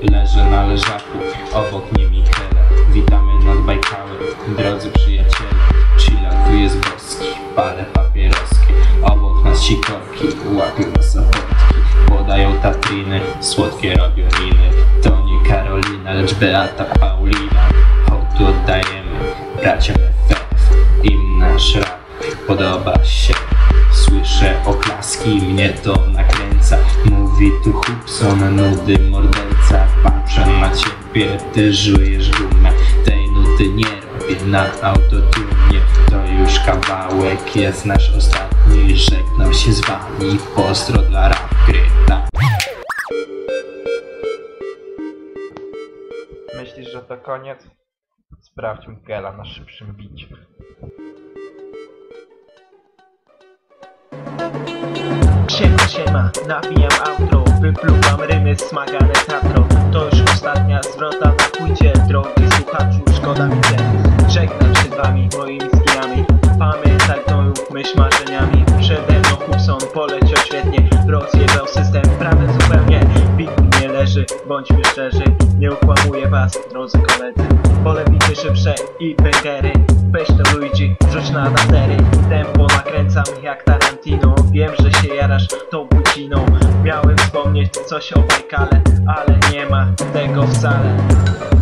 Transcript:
leżę na leżaku, obok mnie Michele. Witamy nad Bajkałem, drodzy przyjaciele. Chilla tu jest boski, palę papieroskie. Obok nas sikorki, łapią nas ochotki. Podają Tatriny, słodkie robią liny. To nie Karolina, lecz Beata Paulina. Hołd oddajemy, braciom FF. Im nasz rap podoba się. Słyszę oklaski, mnie to nakręca. Mówi tu Hubson, nudy morderca. Patrzę na ciebie, ty żujesz gumę. Tej nuty nie robię na autotune. To już kawałek, jest nasz ostatni. Żegnam się z wami, pozdro dla rap gryta. Myślisz, że to koniec? Sprawdź Miguela na szybszym bicie. Siema, nawijam outro, wypluwam rymy smagane tatro. To już ostatnia zwrota, na płycie drogi słuchaczu, szkoda mi ten. Żegnam się z wami, moimi skinami. Pamiętaj tą myśl marzeniami. Przede mną Hubson poleciał świetnie, rozjebał system prawie zupełnie. Bit nie leży, bądźmy szczerzy, nie ukłamuję was, drodzy koledzy. Polewiki szybsze i bangery, weź to Luigi, rzuć na batery. Tempo nakręcam jak Tarantino, wiem, że się jarasz tą buciną. Miałem wspomnieć coś o Bajkale, ale nie ma tego wcale.